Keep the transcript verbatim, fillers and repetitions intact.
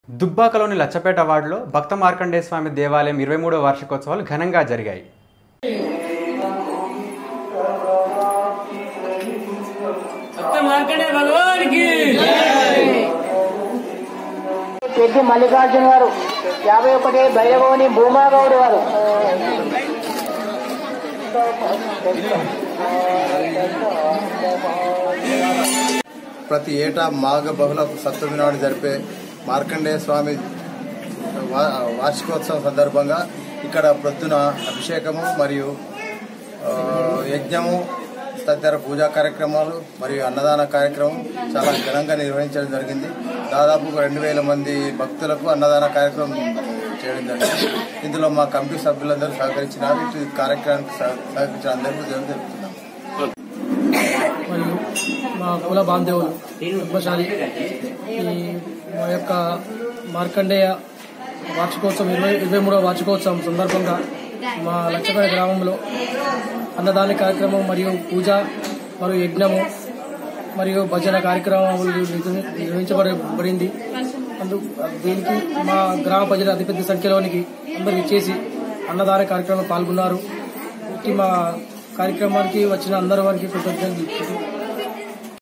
దుబ్బాకలోని లచ్చపేట వార్డులో భక్త మార్కండేయ స్వామి దేవాలయం ఇరవై మూడవ వార్షికోత్సవాలు ఘనంగా జరిగాయి. పెద్ది మల్లికార్జున గారు యాభై ఒకటి బైరగోని భూమాగౌడ్ గారు ప్రతి ఏటా మాఘ బహుళ సప్తమి నాడు జరిపే మార్కండేయ స్వామి వార్షికోత్సవం సందర్భంగా ఇక్కడ ప్రొద్దున అభిషేకము మరియు యజ్ఞము తదితర పూజా కార్యక్రమాలు మరియు అన్నదాన కార్యక్రమం చాలా ఘనంగా నిర్వహించడం జరిగింది. దాదాపు రెండు వేల మంది భక్తులకు అన్నదాన కార్యక్రమం చేయడం జరిగింది. ఇందులో మా కమిటీ సభ్యులందరూ సహకరించినారు. ఇటు కార్యక్రమానికి సహకరించిన అందరికీ జరుగుతున్నాం. మరియు మా కుల బాంధవులు పద్మశాలి మా యొక్క మార్కండేయ వార్షికోత్సవం ఇరవై ఇరవై మూడవ వార్షికోత్సవం సందర్భంగా మా లచ్చపేట గ్రామంలో అన్నదాన కార్యక్రమం మరియు పూజ మరియు యజ్ఞము మరియు భజన కార్యక్రమాలు నిర్వహించబడింది. అందు దీనికి మా గ్రామ ప్రజలు అతిపెద్ద సంఖ్యలోనికి అందరూ ఇచ్చేసి అన్నదాన కార్యక్రమంలో పాల్గొన్నారు. మా కార్యక్రమానికి వచ్చిన అందరి వారికి కృతజ్ఞతలు.